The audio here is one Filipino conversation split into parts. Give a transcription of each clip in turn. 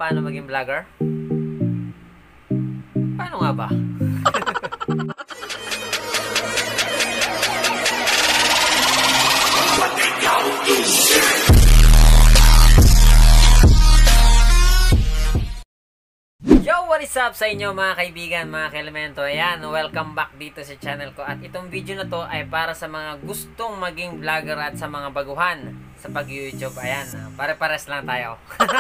Paano maging vlogger? Paano nga ba? Yo! What is up sa inyo mga kaibigan, mga ka-elemento? Ayan, welcome back dito sa channel ko. At itong video na to ay para sa mga gustong maging vlogger at sa mga baguhan sa pag-YouTube. Ayan, pare-pares lang tayo.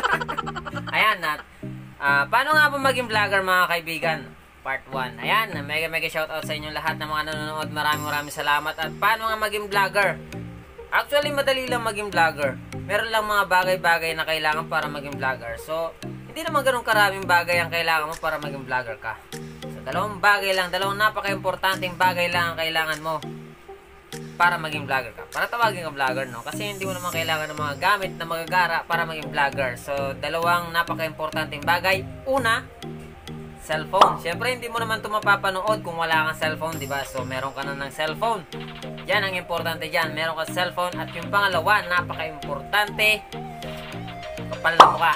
Ayan, paano nga ba maging vlogger mga kaibigan? Part 1. Ayan, mega shoutout sa inyo lahat ng mga nanonood. Maraming salamat. At paano nga maging vlogger? Actually, madali lang maging vlogger. Meron lang mga bagay-bagay na kailangan para maging vlogger. So, hindi naman ganun karaming bagay ang kailangan mo para maging vlogger ka. So, dalawang bagay lang, dalawang napaka-importanting bagay lang ang kailangan mo para maging vlogger ka. Para tawagin ka vlogger, no? Kasi hindi mo naman kailangan ng mga gamit na magagara para maging vlogger. So, dalawang napaka-importanting bagay. Una, cellphone. Siyempre, hindi mo naman ito mapapanood kung wala kang cellphone, di ba? So, meron ka na ng cellphone. Yan ang importante dyan. Meron ka cellphone. At yung pangalawa, napaka-importante, kapal na mukha.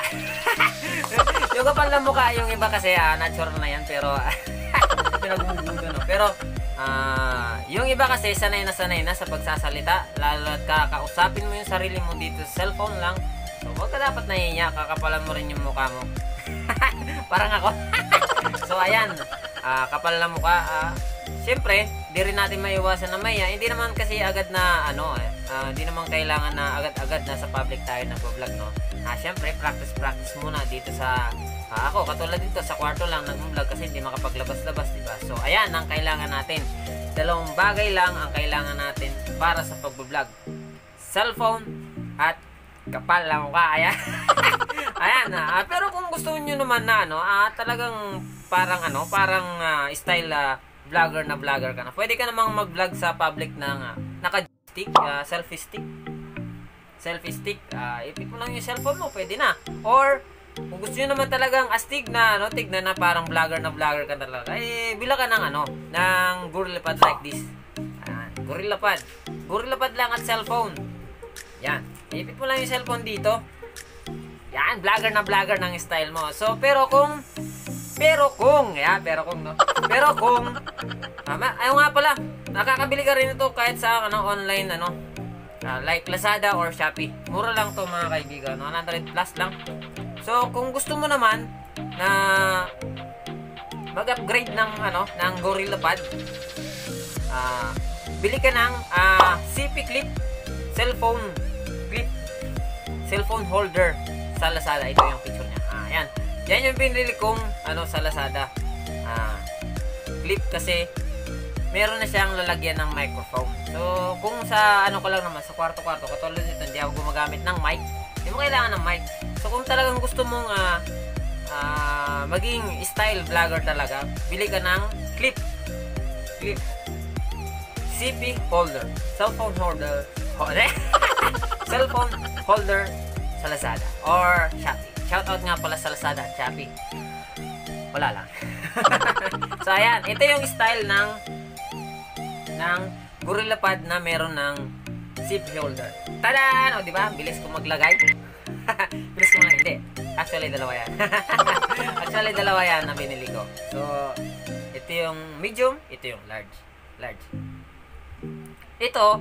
Yung kapal na mukha, yung iba kasi natural na yan, pero pinagmugudo, no? Pero yung iba kasi sanay na sa pagsasalita, lalo at kakausapin mo yung sarili mo dito sa cellphone lang. So huwag ka dapat nahihiya, kakapalan mo rin yung mukha mo. Parang ako. So ayan, kapal na mukha. Siyempre, di rin natin maiwasan na maya. Hindi naman kasi agad na hindi naman kailangan na agad-agad na sa public tayo nag-vlog, no? Siyempre, practice muna dito sa ako, katulad dito sa kwarto lang nag-vlog kasi hindi makapaglabas-labas, diba? So, ayan ang kailangan natin. Dalawang bagay lang ang kailangan natin para sa pag-vlog. Cellphone at kapal lang mukha. Ayan. Ayan. Pero kung gusto niyo naman na talagang parang style vlogger ka na. Pwede ka namang mag-vlog sa public ng naka-stick, selfie stick. Ipit mo lang yung cellphone mo, pwede na. Or kung gusto niyo naman talagang astig na tignan na parang vlogger ka talaga, bila ka ng ng GorillaPad like this. GorillaPad lang at cellphone. Yan. Ipit mo lang yung cellphone dito. Yan, vlogger ng style mo. So, pero kung ayaw nga pala, nakakabili ka rin ito kahit sa online like Lazada or Shopee. Mura lang to mga kaibigan, 100 plus lang. So kung gusto mo naman na mag-upgrade ng GorillaPad, bili ka ng CP clip, cellphone holder sa Lazada. Ito yung picture niya. Ayan. Yan yung pinili kong sa Lazada. Clip kasi meron na siyang lalagyan ng microphone. So, kung sa ko lang naman, sa kwarto-kwarto, katulad nito, hindi ako gumagamit ng mic. Hindi mo kailangan ng mic. So, kung talagang gusto mong maging style vlogger talaga, bili ka ng clip. CP holder. Cellphone holder sa Lazada or Shopee. Shoutout nga pala sa Lazada at Shopee. Wala lang. So, ayan. Ito yung style ng GorillaPad na meron ng zip holder. Tada! O, diba? Bilis ko maglagay. Bilis ko lang. Hindi. Actually, dalawa yan na binili ko. So, ito yung medium. Ito yung large. Ito,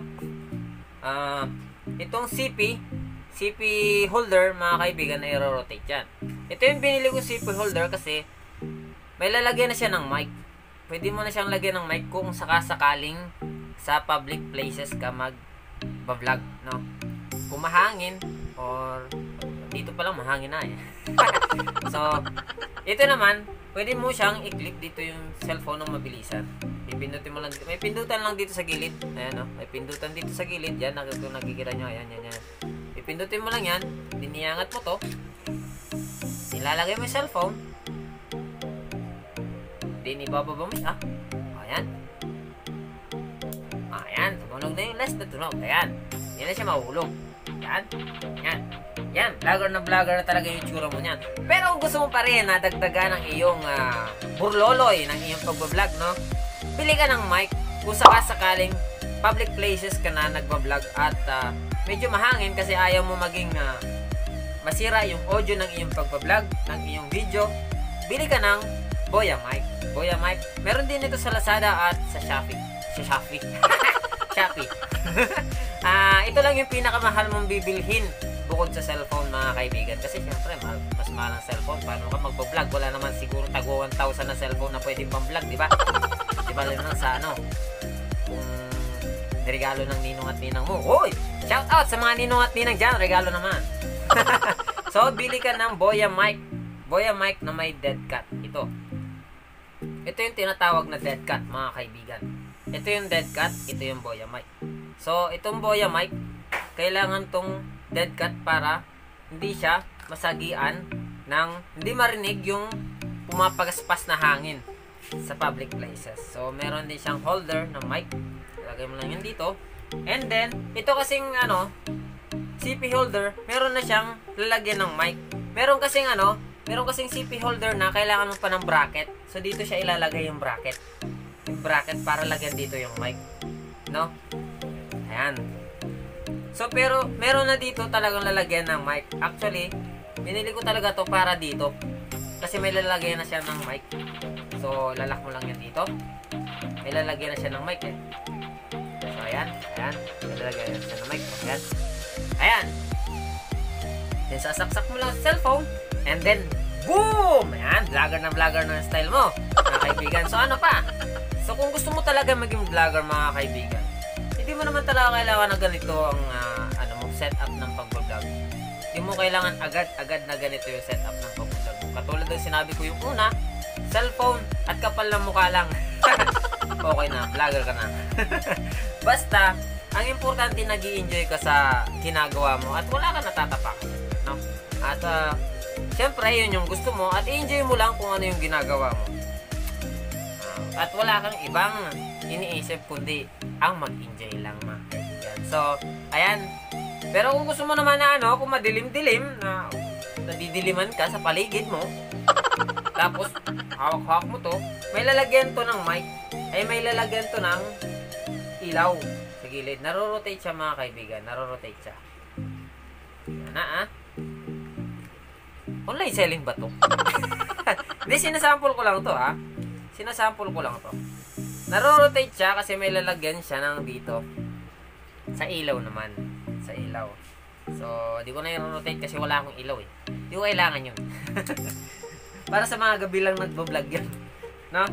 itong CP holder, mga kaibigan, na i-rotate yan. Ito yung binili ko CP holder kasi may lalagyan na siya ng mic. Pwede mo na siyang lagyan ng mic kung sakasakaling sa public places ka mag-vlog, no? Kung mahangin or dito pa lang mahangin na So, ito naman, pwede mo siyang i-clip dito yung cellphone ng mabilisan. Pipindutin mo lang dito. May pindutan lang dito sa gilid. Ayan, no? May pindutan dito sa gilid. Yan, nakikita nyo. Ayan. Pipindutin mo lang yan. Diniangat mo to. Nilalagay mo yung cellphone. Then, ibababa mo siya. Ayan. Tumunog na yung last na tunog. Ayan. Yan na siya mahulog. Yan. Vlogger na talaga yung tsura mo niyan. Pero kung gusto mo pa rin na dagdagan ng iyong burloloy, ng iyong pagbablog, no? Bili ka ng mic. Kung sakasakaling public places ka na nagbablog at medyo mahangin kasi ayaw mo maging masira yung audio ng iyong pagbablog, ng iyong video, bili ka ng Boya Mic. Boya Mic. Meron din ito sa Lazada at sa Shopee. Sa Shopee. Shopee. Ito lang yung pinakamahal mong bibilhin bukod sa cellphone, mga kaibigan. Kasi syempre, mas mahal ang cellphone. Paano ka magbablog? Wala naman siguro tago 1,000 na cellphone na pwedeng pang-vlog, di ba? Di ba lang sa ano? Kung regalo ng ninong at ninang mo. Hoy! Shout out sa mga ninong at ninang dyan. Regalo naman. So, bili ka ng Boya Mic. Boya Mic na may dead cat. Ito. Ito yung tinatawag na dead cat, mga kaibigan. Ito yung dead cat, ito yung Boya Mic. So, itong Boya Mic, kailangan tong dead cat para hindi siya masagian ng hindi marinig yung pumapagaspas na hangin sa public places. So, meron din siyang holder ng mic. Lagay mo lang yun dito. And then, ito kasing CP holder, meron na siyang lalagyan ng mic. Meron kasing CP holder na kailangan mo pa ng bracket. So, dito siya ilalagay yung bracket. Yung bracket para lagyan dito yung mic. No? Ayan. So, pero, meron na dito talagang lalagyan ng mic. Actually, binili ko talaga to para dito. Kasi may lalagyan na siya ng mic. So, lalak mo lang yan dito. May lalagyan na siya ng mic eh. So, ayan. Ayan. May lalagyan na siya ng mic. Ayan. Ayan. Then, sasaksak mo lang sa cellphone. And then, boom! Ayan, vlogger na vlogger na style mo, mga kaibigan. So, ano pa? So, kung gusto mo talaga maging vlogger, mga kaibigan, hindi mo naman talaga kailangan na ganito ang setup ng pag-vlog. Hindi mo kailangan agad na ganito yung setup ng pag-vlog. Katulad ng sinabi ko yung una, cellphone at kapal ng mukha lang. Okay na, vlogger ka na. Basta, ang importante, nag-i-enjoy ka sa ginagawa mo at wala ka natatapak. No? At, siyempre, yun yung gusto mo at i-enjoy mo lang kung ano yung ginagawa mo. At wala kang ibang iniisip kundi ang mag-enjoy lang, mga kaibigan. So, ayan. Pero kung gusto mo naman na kung madilim-dilim, na nadidiliman ka sa paligid mo, tapos hawak-hawak mo to, may lalagyan to ng mic, ay may lalagyan to ng ilaw sa gilid. Naro-rotate siya, mga kaibigan. Naro-rotate siya. Yan na, Online selling ba to? Hindi, sinasample ko lang to, Sinasample ko lang to. Naro-rotate siya kasi may lalagyan siya ng dito. Sa ilaw naman. Sa ilaw. So, di ko na i-rotate kasi wala akong ilaw eh. Di ko kailangan yun. Para sa mga gabi lang nagbablog yan. No?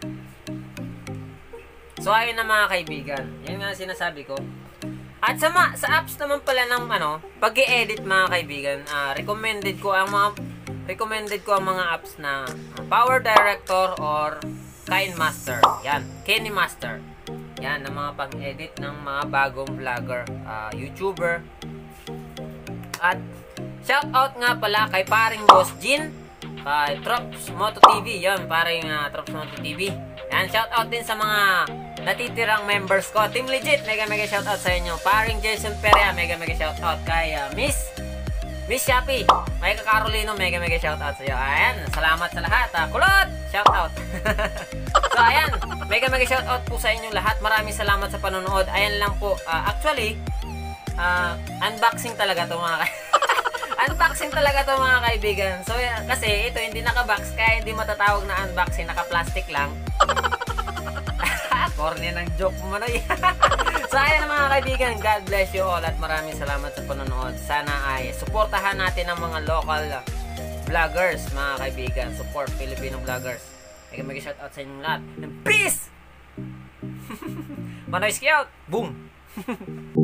So, ayun na, mga kaibigan. Yan nga sinasabi ko. At sa apps naman pala ng pag-i-edit, mga kaibigan, recommended ko ang mga apps na Power Director or KineMaster. Yan, KineMaster. Yan, ang mga pang-edit ng mga bagong vlogger, YouTuber. At shout out nga pala kay paring Boss Jin, kay Trops Moto TV. Yan, paring Trops Moto TV. Yan, shout out din sa mga natitirang members ko. Team Legit, mega shout out sa inyo. Paring Jason Perea, mega shout out kay Miss Shopee, Mike Carolino, mega shout out sa iyo. Ayan, salamat sa lahat. Kulot, shout out. So ayan, mega shout out po sa inyo lahat. Maraming salamat sa panonood. Ayan lang po. Actually, unboxing talaga to, mga unboxing talaga to, mga kaibigan. So kasi ito hindi naka-box, kaya hindi matatawag na unboxing, naka-plastic lang. Corny ng joke mo na. So ayan, mga kaibigan, God bless you all at maraming salamat sa panonood. Sana ay suportahan natin ang mga local vloggers, mga kaibigan. Support Filipino vloggers. Mega shout out sa inyong lahat. And peace! Manoy Scout! Boom!